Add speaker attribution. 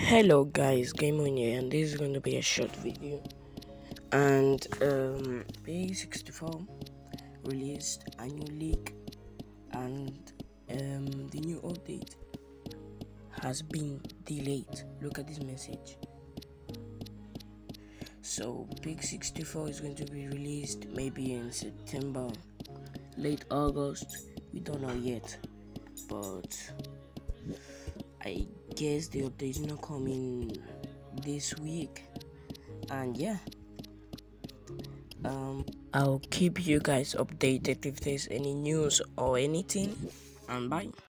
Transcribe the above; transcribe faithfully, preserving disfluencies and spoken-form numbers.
Speaker 1: Hello guys, Game On here, and this is going to be a short video. And um, P sixty-four released a new leak, and um, the new update has been delayed. Look at this message. So P sixty-four is going to be released maybe in September, late August. We don't know yet, but I guess the update is not coming this week. And yeah, um I'll keep you guys updated if there's any news or anything. And bye.